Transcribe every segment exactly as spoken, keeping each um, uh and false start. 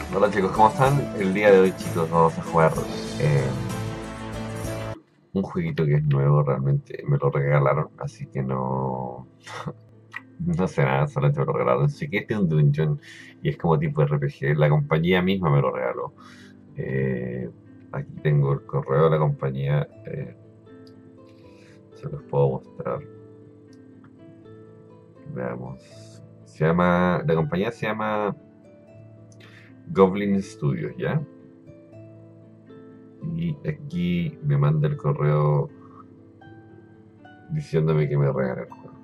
Hola chicos, ¿cómo están? El día de hoy chicos vamos a jugar eh, un jueguito que es nuevo realmente, me lo regalaron, así que no, no sé nada, solamente me lo regalaron. Así que este es un dungeon y es como tipo R P G, la compañía misma me lo regaló. Eh, Aquí tengo el correo de la compañía, eh, se los puedo mostrar, veamos. Se llama, la compañía se llama Goblin Studios, ¿ya? Y aquí me manda el correo diciéndome que me regala el juego.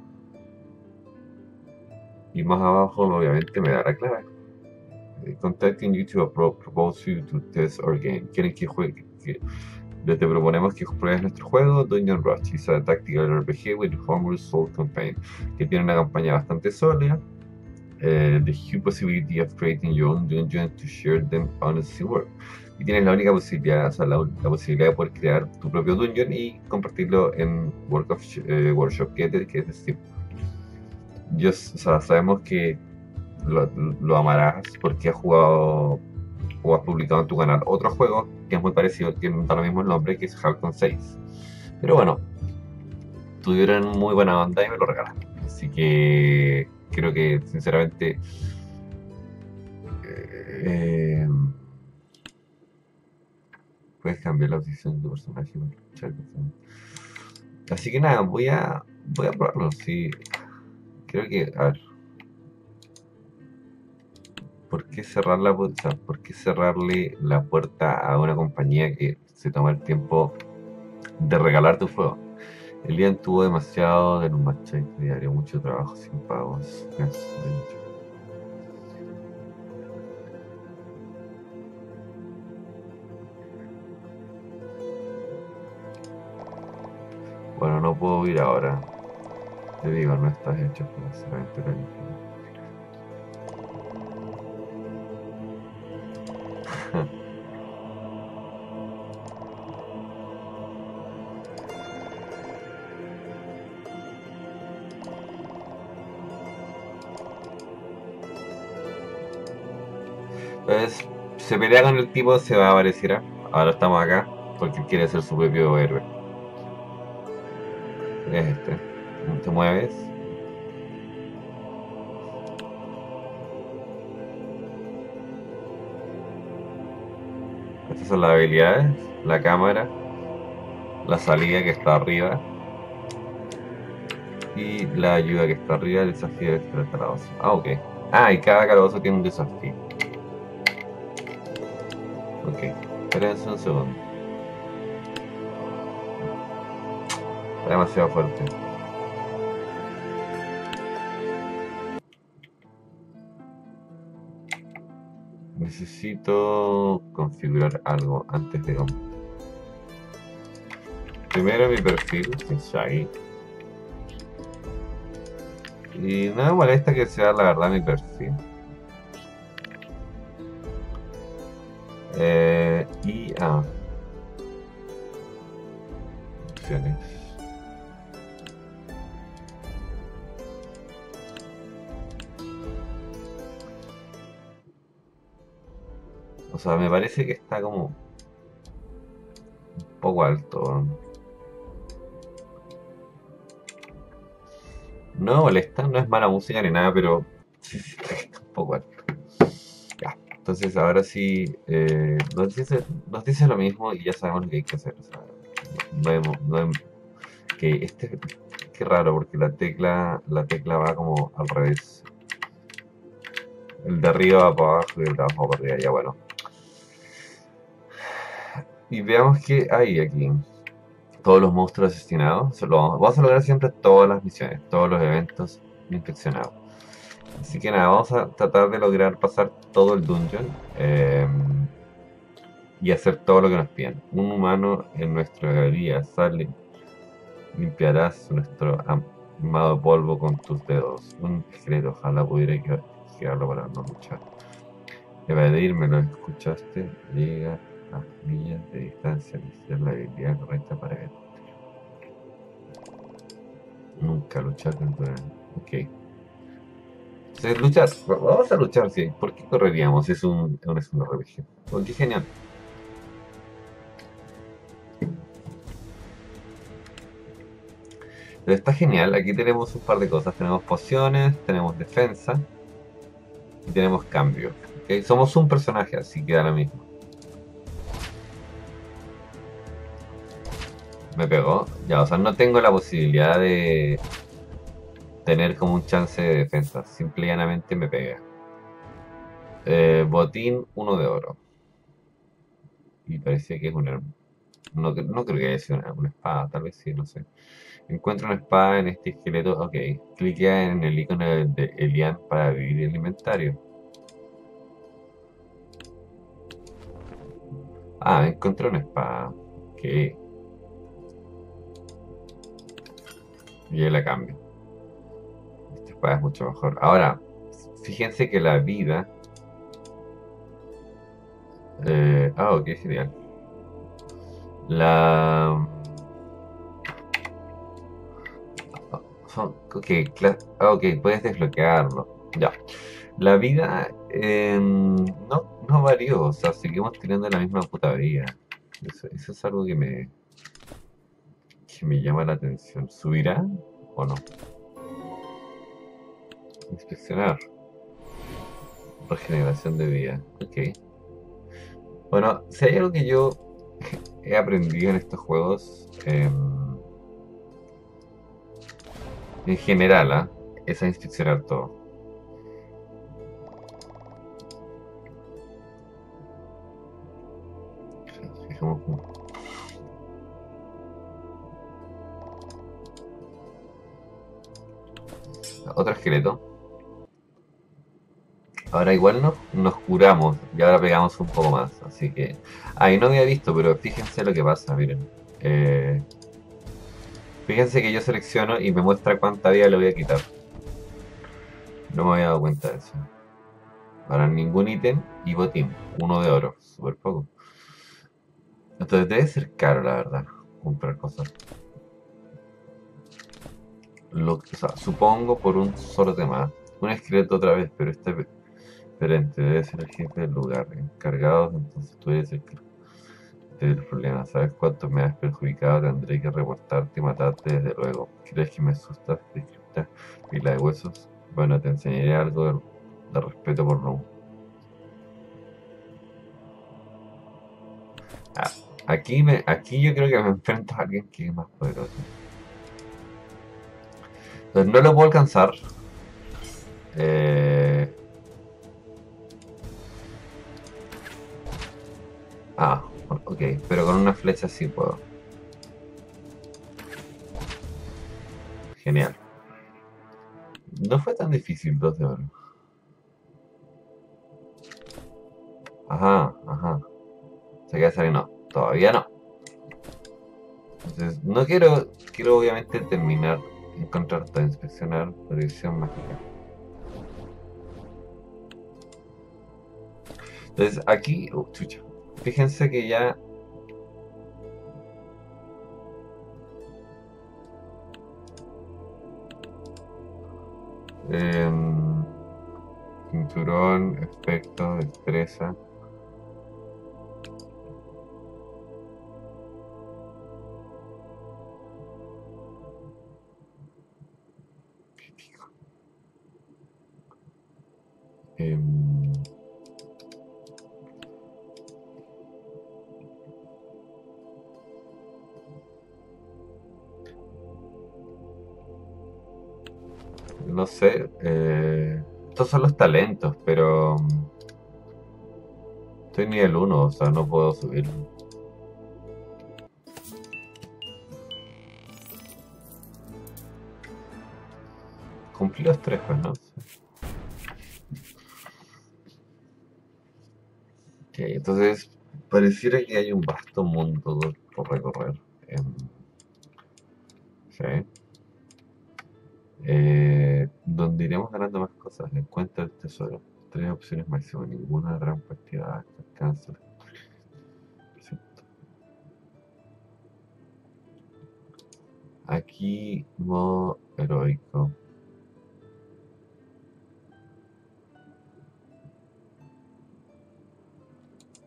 Y más abajo, obviamente, me da la clave. Eh, Contacting you to appro- propose you to test our game. Quieren que juegue. Que, te proponemos que pruebes nuestro juego, Dungeon Rush. Es a tactical R P G with a Homebrew Soul campaign. Que tiene una campaña bastante sólida. Eh, the huge possibility of creating your own dungeon to share them honestly work. Y tienes la única posibilidad, o sea, la, la posibilidad de poder crear tu propio dungeon y compartirlo en Work of, eh, Workshop, que es, que es Steam. Yo, o sea, sabemos que lo, lo amarás porque has jugado o has publicado en tu canal otro juego que es muy parecido, que da lo mismo el nombre, que es Halcon seis. Pero bueno, tuvieron muy buena onda y me lo regalaron. Así que creo que sinceramente eh, puedes cambiar la posición de tu personaje para luchar con- Así que nada, voy a voy a probarlo. Sí, creo que, a ver, ¿por qué cerrar la puerta? ¿Por qué cerrarle la puerta a una compañía que se toma el tiempo de regalar tu juego? El día tuvo demasiado de un match diario, mucho trabajo sin pagos. Bueno, no puedo ir ahora. Te digo, no estás hecho para hacer aventura ligera. Entonces, se pelea con el tipo, se va a aparecer. Ahora estamos acá porque él quiere ser su propio héroe. Es este. Te mueves. Estas son las habilidades, la cámara, la salida que está arriba y la ayuda que está arriba, el desafío de este calabozo. Ah, ok. Ah, y cada calabozo tiene un desafío. Ok. Espérense un segundo. Está demasiado fuerte. Necesito configurar algo antes de... Primero mi perfil, que es ahí. Y no me molesta que sea la verdad mi perfil. Eh, y... Ah, opciones. O sea, me parece que está como un poco alto. No me molesta, no es mala música ni nada, pero sí, sí, está un poco alto. Ya, entonces ahora sí eh, nos dice, nos dice lo mismo y ya sabemos lo que hay que hacer. O sea, no hemos- no hem- que este, qué raro, porque la tecla, la tecla va como al revés. El de arriba va para abajo y el de abajo para arriba, ya bueno. Y veamos qué hay aquí. Todos los monstruos asesinados. Lo vamos, vamos a lograr siempre todas las misiones, todos los eventos inspeccionados. Así que nada, vamos a tratar de lograr pasar todo el dungeon eh, y hacer todo lo que nos piden. Un humano en nuestra galería sale, limpiarás nuestro amado polvo con tus dedos. Un esqueleto, ojalá pudiera girarlo para no luchar. Evadirme, ¿lo escuchaste? Llega a millas de distancia, necesitas la habilidad correcta para ver. Nunca luchar contra... Ok. Entonces, luchar. Vamos a luchar, sí. ¿Por qué correríamos? Es un, es un R P G. Oh, qué genial. Pero está genial. Aquí tenemos un par de cosas. Tenemos pociones, tenemos defensa y tenemos cambio. ¿Ok? Somos un personaje, así que ahora mismo. Me pegó. Ya, o sea, no tengo la posibilidad de tener como un chance de defensa. Simple y llanamente me pega. Eh, botín, uno de oro. Y parecía que es un arma. No, no creo que haya sido una, una espada, tal vez sí, no sé. Encuentra una espada en este esqueleto. Ok. Cliquea en el icono de, de Elian para abrir el inventario. Ah, encontré una espada. Ok. Y yo la cambio. Esta espada es mucho mejor. Ahora, fíjense que la vida. Eh, ah, ok, genial. La. Son- Ok, cla- ah, ok, puedes desbloquearlo. Ya. La vida eh, no, no varió, o sea, seguimos teniendo la misma puta vida. Eso, eso es algo que me, que me llama la atención. ¿Subirá o no? Inspeccionar. Regeneración de vida. Ok. Bueno, si hay algo que yo he aprendido en estos juegos, eh, en general, ¿ah? Es a inspeccionar todo. Fijemos- Otro esqueleto. Ahora igual nos, nos curamos y ahora pegamos un poco más. Así que. Ahí no había visto, pero fíjense lo que pasa, miren. Eh, fíjense que yo selecciono y me muestra cuánta vida le voy a quitar. No me había dado cuenta de eso. Ahora ningún ítem y botín. Uno de oro. Súper poco. Entonces debe ser caro, la verdad, comprar cosas. Lo, o sea, supongo por un solo tema. Un esqueleto otra vez, pero este es diferente. Debe ser el jefe del lugar. Encargado, entonces tú eres el que el problema. ¿Sabes cuánto me has perjudicado? Tendré que reportarte y matarte desde luego. ¿Crees que me asustas? Descripta pila de huesos. Bueno, te enseñaré algo de, de respeto por lo. Ah, aquí, me, aquí yo creo que me enfrento a alguien que es más poderoso. Entonces no lo puedo alcanzar. Eh, ah, ok, pero con una flecha sí puedo. Genial. No fue tan difícil, dos de oro. Ajá, ajá. Se queda salir, no. Todavía no. Entonces, no quiero, quiero obviamente terminar, encontrar todo, inspeccionar, predicción mágica. Entonces, aquí, uh, chucha, fíjense que ya, em, cinturón, efecto, destreza. em, no sé, eh, estos son los talentos, pero mm, estoy nivel uno, o sea, no puedo subir. Cumplí los tres, pues, ¿no? Ok, entonces, pareciera que hay un vasto mundo por recorrer. Em, sí. Eh, donde iremos ganando más cosas. Encuentra el tesoro. Tres opciones máximas. Ninguna trampa activada. Cáncer. Perfecto. Aquí, modo heroico.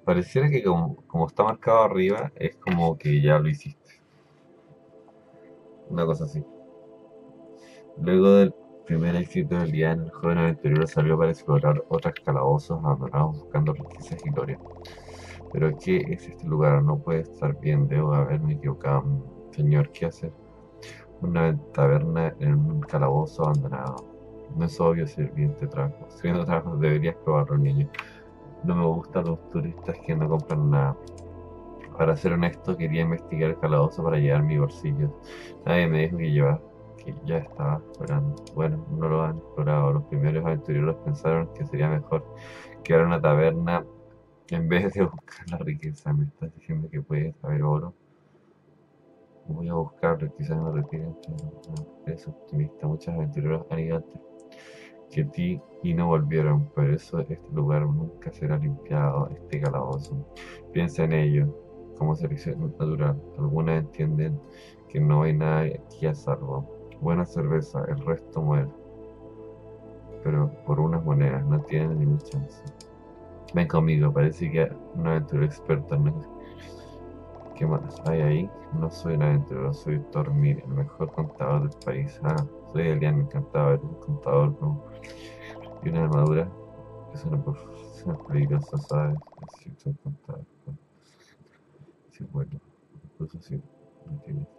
Pareciera que como, como está marcado arriba, es como que ya lo hiciste. Una cosa así. Luego del primer éxito del día, el joven aventurero salió para explorar otros calabozos abandonados buscando riquezas y gloria. Pero ¿qué es este lugar? No puede estar bien, debo haberme equivocado. Señor, ¿qué hacer? Una taberna en un calabozo abandonado. No es obvio, sirviente trabajo. Sirviendo trabajo, deberías probarlo, niño. No me gustan los turistas que no compran nada. Para ser honesto, quería investigar el calabozo para llevar mi bolsillo. Nadie me dijo que llevar, que ya estaba explorando. Bueno, no lo han explorado. Los primeros aventureros pensaron que sería mejor quedar en una taberna en vez de buscar la riqueza. ¿Me estás diciendo que puedes saber oro? Voy a buscarlo, quizás me retire. Es optimista. Muchos aventureros han ido antes que ti y no volvieron. Por eso este lugar nunca será limpiado, este calabozo. Piensa en ello, como selección natural. Algunas entienden que no hay nada aquí a salvo. Buena cerveza, el resto muere. Pero por unas monedas, no tienen ninguna chance. Ven conmigo, parece que un aventurero experto. ¿No? ¿Qué más hay ahí? No soy un aventurero, soy Tormir, el mejor contador del país. Ah, soy Elian, encantado de ver un contador con y una armadura. Es una profesión peligrosa, ¿sabes? Necesito un contador. Sí, bueno, incluso si no tienes.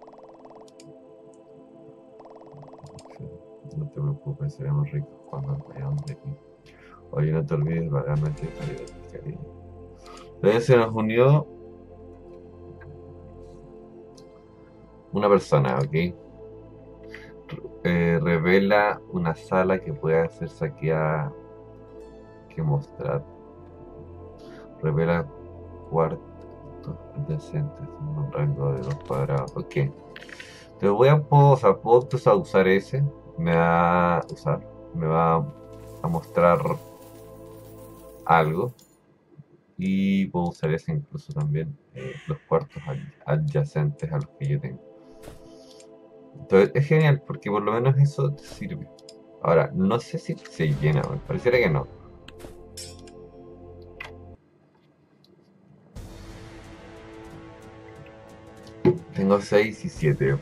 Sí, no te preocupes, seremos ricos cuando vayamos de aquí. Oye, no te olvides vagamente de cariño. Luego se nos unió una persona, ¿ok? Eh, revela una sala que pueda ser saqueada que mostrar. Revela cuartos adyacentes en un rango de dos cuadrados. Ok. Te voy a puedo, o sea, puedo empezar a usar ese. Me va a usar. Me va a mostrar algo. Y puedo usar ese incluso también. Eh, los cuartos adyacentes a los que yo tengo. Entonces es genial porque por lo menos eso te sirve. Ahora, no sé si se llena, me pareciera que no. Tengo seis y siete.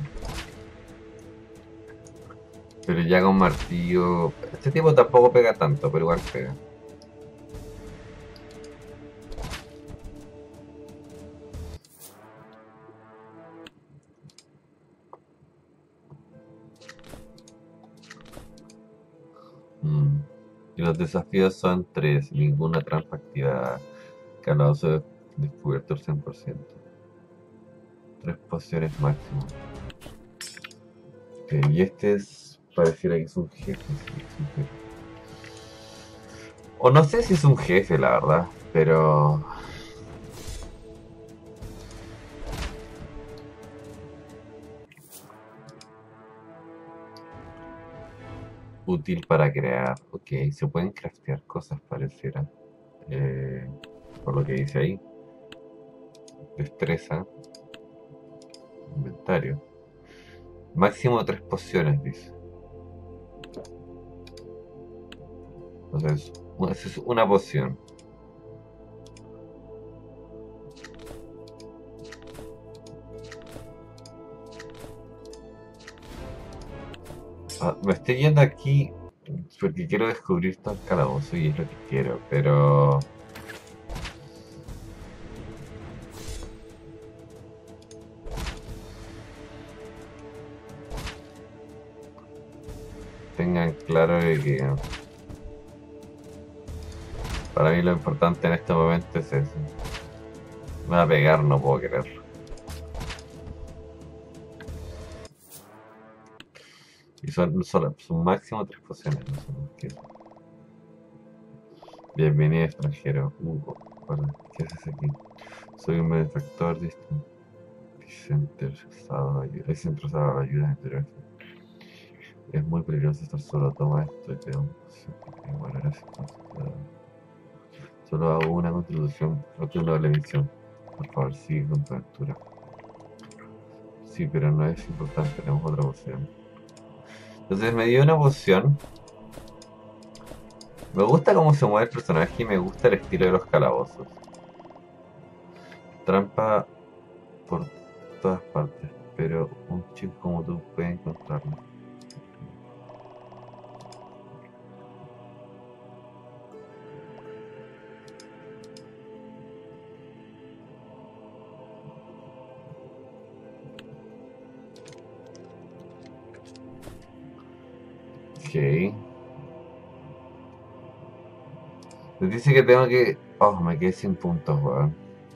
Pero ya con martillo. Este tipo tampoco pega tanto, pero igual pega. Mm. Y los desafíos son tres, ninguna trampa activada. Calabozo descubierto al cien por ciento. Tres pociones máximo. Ok, y este es. Pareciera que es un jefe, sí, es un jefe. O no sé si es un jefe, la verdad, pero. Útil para crear. Ok, se pueden craftear cosas, pareciera. Eh, por lo que dice ahí. Destreza. Inventario. Máximo tres pociones, dice. Entonces, esa es una poción. Ah, me estoy yendo aquí porque quiero descubrir todo el calabozo y es lo que quiero, pero... Tengan claro de que... Para mí lo importante en este momento es eso. Me va a pegar, no puedo creerlo. Y son, son, son máximo tres pociones, no sé por qué. Bienvenido extranjero. Hugo, hola, ¿qué haces aquí? Soy un benefactor desinteresado de ayuda. Desinteresado de ayuda entre. Es muy peligroso estar solo. Toma esto y te doy un bueno, gracias. Solo hago una contribución, no tengo una doble misión. Por favor, sigue con tu aventura. Sí, pero no es importante, tenemos otra poción. Entonces me dio una poción. Me gusta cómo se mueve el personaje y me gusta el estilo de los calabozos. trampa por todas partes, pero un chico como tú puede encontrarlo. Ok. Me dice que tengo que... Oh, me quedé sin puntos, weón.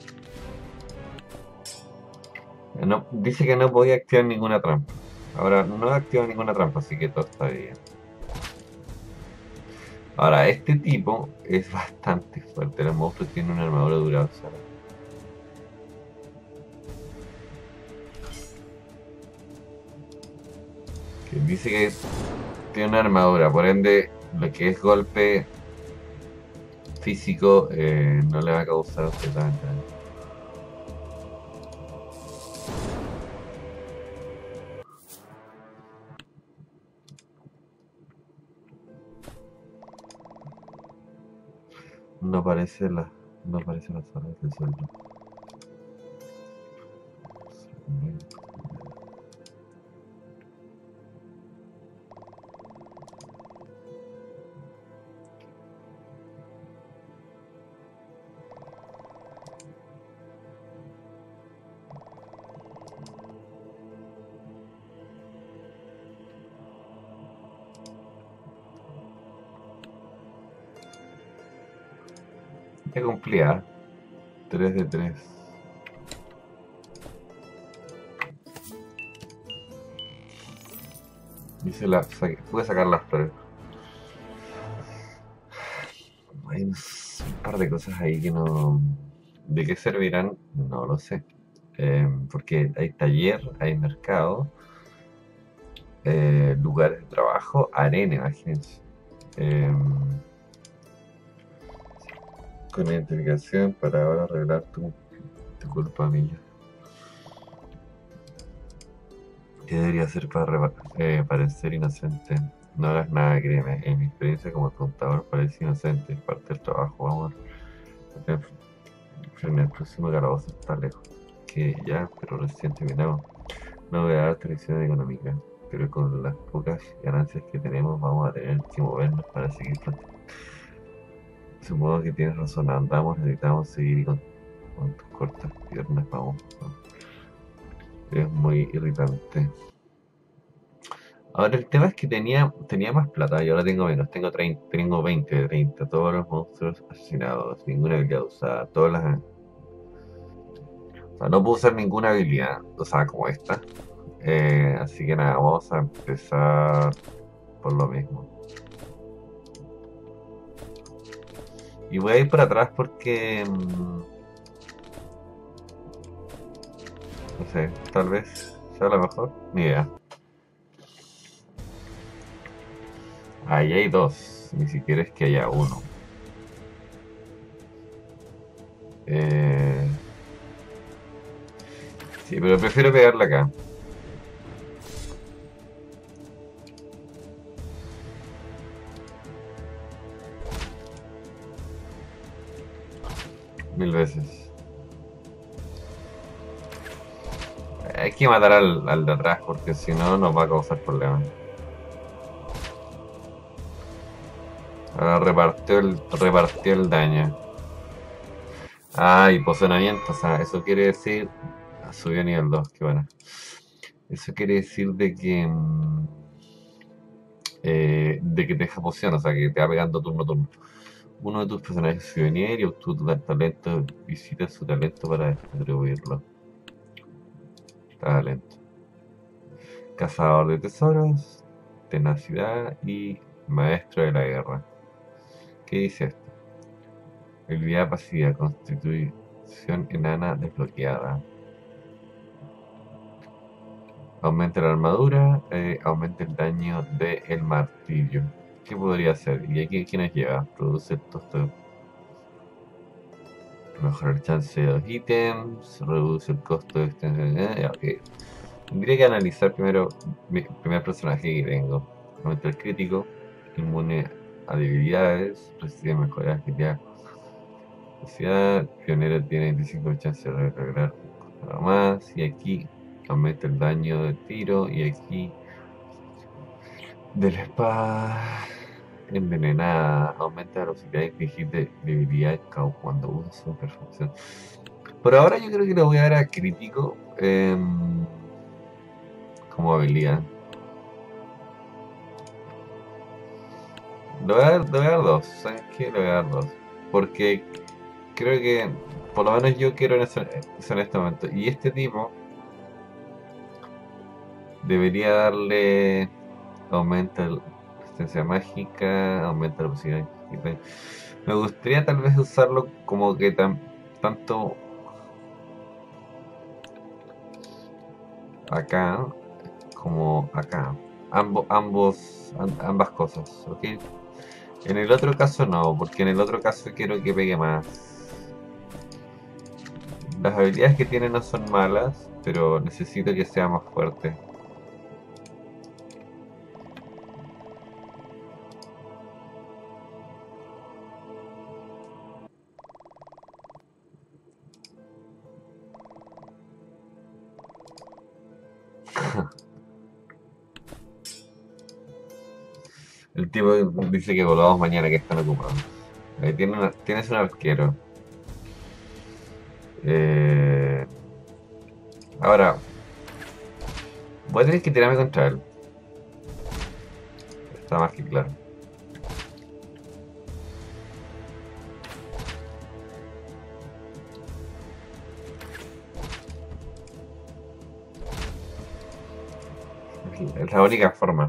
No, dice que no podía activar ninguna trampa. Ahora, no he activado ninguna trampa, así que todo está bien. Ahora, este tipo es bastante fuerte. El monstruo tiene una armadura durable. Que dice que tiene una armadura, por ende, lo que es golpe físico eh, no le va a causar absolutamente daño. No parece la, no parece las armas del suelo. Te cumplía. tres de tres. Dice la. Pude sacar las flores. Hay un par de cosas ahí que no. ¿De qué servirán? No lo sé. Eh, porque hay taller, hay mercado, eh, lugares de trabajo, arena, imagínense. Eh, con identificación para ahora arreglar tu, tu culpa mía. ¿Qué debería hacer para eh, parecer inocente? No hagas nada, créeme. En mi experiencia como contador parece inocente. Es parte del trabajo, vamos. En el próximo calabozo está lejos. Que ya, pero recién terminamos. No voy a dar lecciones económicas, pero con las pocas ganancias que tenemos vamos a tener que movernos para seguir plantando. Supongo que tienes razón, andamos, necesitamos seguir con, con tus cortas piernas, vamos. Es muy irritante. Ahora el tema es que tenía, tenía más plata y ahora tengo menos. Tengo, treinta, tengo veinte de treinta. Todos los monstruos asesinados. Ninguna habilidad usada. Todas las... O sea, no puedo usar ninguna habilidad. O sea, como esta. Eh, así que nada, vamos a empezar por lo mismo. Y voy a ir por atrás porque... Mmm, no sé, tal vez sea lo mejor. Ni idea. Ahí hay dos, ni siquiera es que haya uno. Eh... Sí, pero prefiero pegarla acá. Mil veces. Hay que matar al, al de atrás porque si no nos va a causar problemas. Ahora repartió el, repartió el daño. Ah, y posicionamiento, o sea, eso quiere decir... Ah, subió a nivel dos, qué bueno. Eso quiere decir de que... mm, eh, de que te deja poción, o sea, que te va pegando turno a turno. Uno de tus personajes subió de nivel y obtuvo tu talento, visita su talento para distribuirlo. Talento. Cazador de tesoros, tenacidad y maestro de la guerra. ¿Qué dice esto? Habilidad pasiva, constitución enana desbloqueada. Aumenta la armadura, eh, aumenta el daño del martillo. ¿Qué podría hacer? ¿Y aquí quién nos lleva? Produce el tosto. Mejora el chance de los ítems, reduce el costo de extensión. Eh, okay. Tendría que analizar primero mi primer personaje que tengo. Aumenta el crítico, inmune a debilidades, recibe mejoras agilidad. Velocidad, pionero tiene veinticinco de chance de recargar nada más. Y aquí aumenta el daño de tiro. Y aquí de la espada envenenada. Aumenta la velocidad de infligir de debilidad cuando usa su perfección. Por ahora yo creo que lo voy a dar a crítico eh, como habilidad. Le voy a dar, le voy a dar dos. ¿Sabes qué? Le voy a dar dos. Porque creo que por lo menos yo quiero en, ese- en este momento. Y este tipo debería darle aumenta la resistencia mágica, aumenta la posibilidad de... Me gustaría tal vez usarlo como que tan, tanto acá como acá. Ambo, ambos, am- ambas cosas, ¿ok? En el otro caso no, porque en el otro caso quiero que pegue más. Las habilidades que tiene no son malas, pero necesito que sea más fuerte. El tipo dice que volvamos mañana, que están ocupados. Ahí tiene una- tienes un arquero. Eh, ahora, voy a tener que tirarme contra él. Está más que claro. Es la única forma.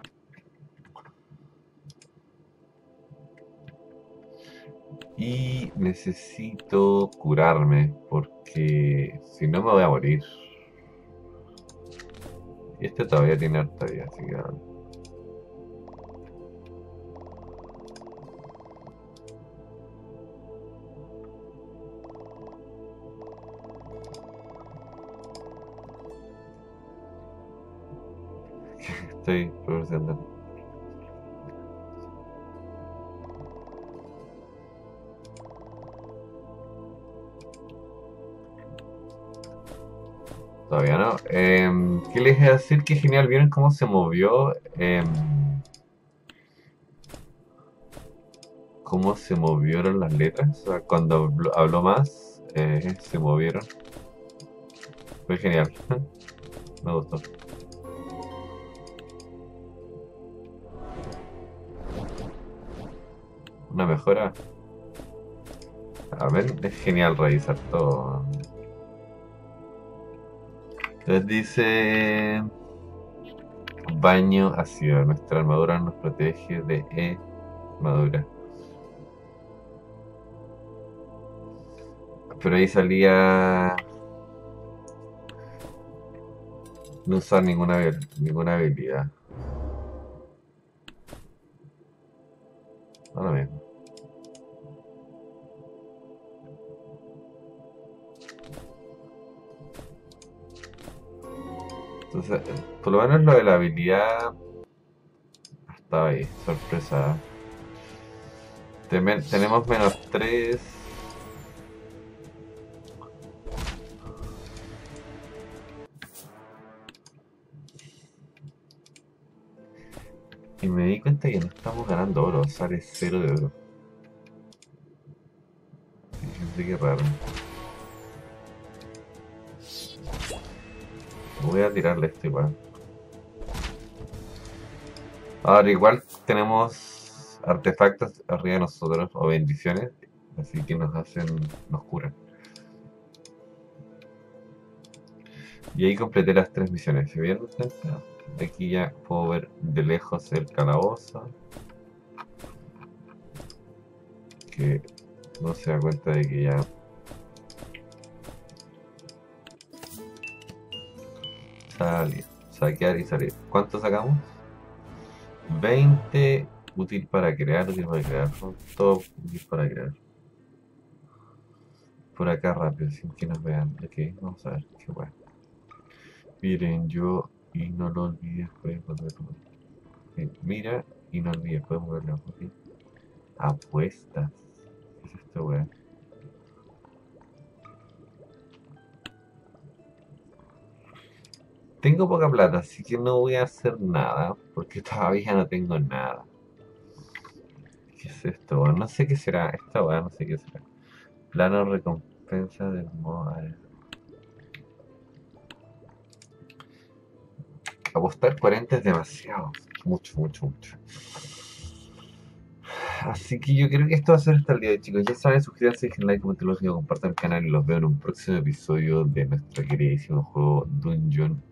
Y necesito curarme, porque si no me voy a morir. Y este todavía tiene harta vida, así que... Estoy progresando. Todavía no. Em, ¿qué les iba a decir? Qué genial. ¿Vieron cómo se movió? Em, ¿cómo se movieron las letras? O sea, cuando habló, habló más, eh, se movieron. Fue genial. Me gustó. Una mejora. A ver, es genial revisar todo. Entonces dice... Baño ácido. Nuestra armadura nos protege de armadura. Pero ahí salía... No usar ninguna, habil- ninguna habilidad. No lo mismo. Entonces, eh, por lo menos lo de la habilidad estaba ahí, sorpresa. Temen- tenemos menos tres. Y me di cuenta que no estamos ganando oro, sale cero de oro. Fíjense qué raro. Voy a tirarle esto igual. Ahora igual tenemos artefactos arriba de nosotros o bendiciones, así que nos hacen, nos curan. Y ahí completé las tres misiones. ¿Se vieron? Aquí ya puedo ver de lejos el calabozo. Que no se da cuenta de que ya salió. Saquear y salir. ¿Cuánto sacamos? veinte. Útil para crear, útil para crear. Todo útil para crear. Por acá rápido, sin que nos vean. Ok, vamos a ver. Qué bueno. Miren, yo y no lo olvides, puedes volverlo. Ok, mira y no olvides, puedes volverlo. Ok. Apuestas. ¿Qué es esto, weón? Tengo poca plata, así que no voy a hacer nada, porque todavía no tengo nada. ¿Qué es esto, weón? No sé qué será. Esta weá no sé qué será. Plano recompensa del modo. Apostar cuarenta es demasiado. Mucho, mucho, mucho. Así que yo creo que esto va a ser hasta el día de hoy, chicos. Ya saben, suscríbanse, dejen like, comenten los videos, compartan el canal y los veo en un próximo episodio de nuestro queridísimo juego Dungeon